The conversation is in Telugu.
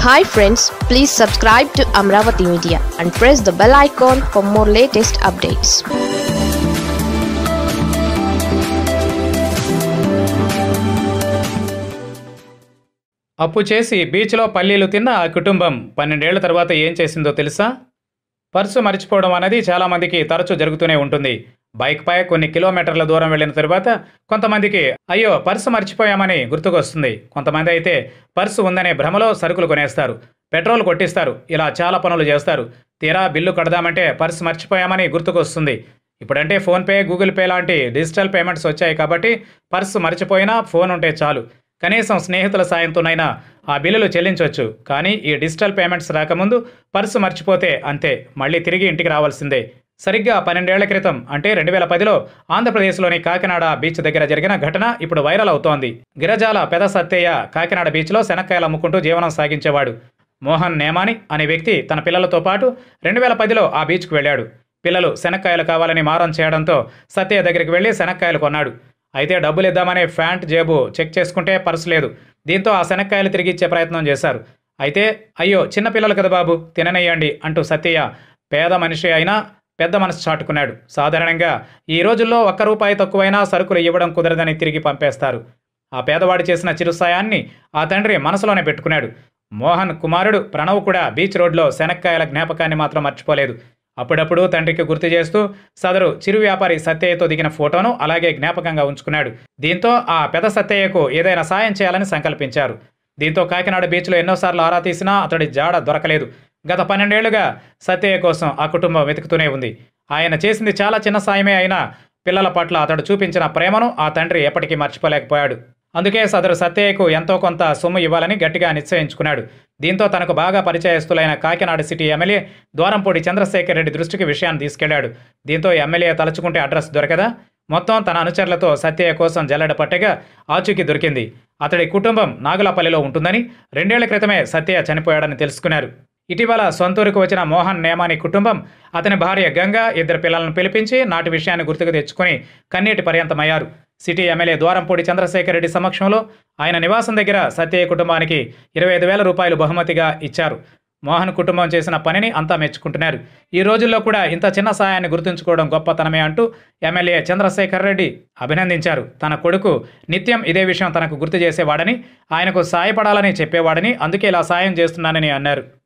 Hi friends, please subscribe to Amaravathi Media and press the bell icon for more latest updates. అప్పు చేసి బీచ్లో పల్లీలు తిన్న ఆ కుటుంబం 12 ఏళ్ల తర్వాత ఏం చేసిందో తెలుసా? పర్సు మర్చిపోవడం అనేది చాలామందికి తరచూ జరుగుతూనే ఉంటుంది. బైక్పై కొన్ని కిలోమీటర్ల దూరం వెళ్ళిన తర్వాత కొంతమందికి అయ్యో పర్సు మర్చిపోయామని గుర్తుకొస్తుంది. కొంతమంది అయితే పర్సు ఉందనే భ్రమలో సరుకులు కొనేస్తారు, పెట్రోల్ కొట్టిస్తారు, ఇలా చాలా పనులు చేస్తారు. తీరా బిల్లు కడదామంటే పర్సు మర్చిపోయామని గుర్తుకొస్తుంది. ఇప్పుడంటే ఫోన్పే, గూగుల్ పే లాంటి డిజిటల్ పేమెంట్స్ వచ్చాయి కాబట్టి పర్సు మర్చిపోయినా ఫోన్ ఉంటే చాలు. కనీసం స్నేహితుల సాయంతోనైనా ఆ బిల్లులు చెల్లించవచ్చు. కానీ ఈ డిజిటల్ పేమెంట్స్ రాకముందు పర్సు మర్చిపోతే అంతే, మళ్ళీ తిరిగి ఇంటికి రావాల్సిందే. సరిగ్గా 12 ఏళ్ల క్రితం అంటే 2010లో ఆంధ్రప్రదేశ్లోని కాకినాడ బీచ్ దగ్గర జరిగిన ఘటన ఇప్పుడు వైరల్ అవుతోంది. గిరజాల పెద సత్తయ్య కాకినాడ బీచ్లో శనక్కాయలు అమ్ముకుంటూ జీవనం సాగించేవాడు. మోహన్ నేమాని అనే వ్యక్తి తన పిల్లలతో పాటు 2010లో ఆ బీచ్కు వెళ్ళాడు. పిల్లలు శనక్కాయలు కావాలని మారం చేయడంతో సత్తయ్య దగ్గరికి వెళ్ళి శనక్కాయలు కొన్నాడు. అయితే డబ్బులు ఇద్దామని ప్యాంట్ జేబు చెక్ చేసుకుంటే పర్సు లేదు. దీంతో ఆ శనక్కాయలు తిరిగి ఇచ్చే ప్రయత్నం చేశారు. అయితే అయ్యో చిన్న పిల్లలు కదా బాబు, తిననేయండి అంటూ సత్తయ్య పేద మనిషి అయినా పెద్ద మనసు చాటుకున్నాడు. సాధారణంగా ఈ రోజుల్లో ₹1 తక్కువైనా సరుకులు ఇవ్వడం కుదరదని తిరిగి పంపేస్తారు. ఆ పేదవాడు చేసిన చిరు సాయాన్ని ఆ తండ్రి మనసులోనే పెట్టుకున్నాడు. మోహన్ కుమారుడు ప్రణవ్ కూడా బీచ్ రోడ్లో శనక్కాయల జ్ఞాపకాన్ని మాత్రం మర్చిపోలేదు. అప్పుడప్పుడు తండ్రికి గుర్తు చేస్తూ సదరు చిరు వ్యాపారి సత్తయ్యతో దిగిన ఫోటోను అలాగే జ్ఞాపకంగా ఉంచుకున్నాడు. దీంతో ఆ పెద సత్తయ్యకు ఏదైనా సాయం చేయాలని సంకల్పించారు. దీంతో కాకినాడ బీచ్లో ఎన్నోసార్లు ఆరా తీసినా అతడి జాడ దొరకలేదు. గత 12 ఏళ్లుగా సత్తయ్య కోసం ఆ కుటుంబం వెతుకుతూనే ఉంది. ఆయన చేసింది చాలా చిన్న సాయమే అయినా పిల్లల పట్ల అతడు చూపించిన ప్రేమను ఆ తండ్రి ఎప్పటికీ మర్చిపోలేకపోయాడు. అందుకే సదరు సత్తయ్యకు ఎంతో కొంత సొమ్ము ఇవ్వాలని గట్టిగా నిశ్చయించుకున్నాడు. దీంతో తనకు బాగా పరిచయస్తులైన కాకినాడ సిటీ ఎమ్మెల్యే ద్వారంపూడి చంద్రశేఖర్ రెడ్డి దృష్టికి విషయాన్ని తీసుకెళ్లాడు. దీంతో ఎమ్మెల్యే తలుచుకుంటే అడ్రస్ దొరకదా? మొత్తం తన అనుచరులతో సత్తయ్య కోసం జల్లెడ పట్టగా ఆచూకీ దొరికింది. అతడి కుటుంబం నాగులపల్లిలో ఉంటుందని, 2 ఏళ్ల క్రితమే సత్తయ్య చనిపోయాడని తెలుసుకున్నారు. ఇటీవల సొంతూరుకు వచ్చిన మోహన్ నేమాని కుటుంబం అతని భార్య గంగ, 2 పిల్లలను పిలిపించి నాటి విషయాన్ని గుర్తుకు తెచ్చుకుని కన్నీటి పర్యంతమయ్యారు. సిటీ ఎమ్మెల్యే ద్వారంపూడి చంద్రశేఖర్ రెడ్డి సమక్షంలో ఆయన నివాసం దగ్గర సత్తయ్య కుటుంబానికి ₹25,000 బహుమతిగా ఇచ్చారు. మోహన్ కుటుంబం చేసిన పనిని అంతా మెచ్చుకుంటున్నారు. ఈ రోజుల్లో కూడా ఇంత చిన్న సాయాన్ని గుర్తుంచుకోవడం గొప్పతనమే అంటూ ఎమ్మెల్యే చంద్రశేఖర్ రెడ్డి అభినందించారు. తన కొడుకు నిత్యం ఇదే విషయం తనకు గుర్తు చేసేవాడని, ఆయనకు సాయపడాలని చెప్పేవాడని, అందుకే ఇలా సాయం చేస్తున్నానని అన్నారు.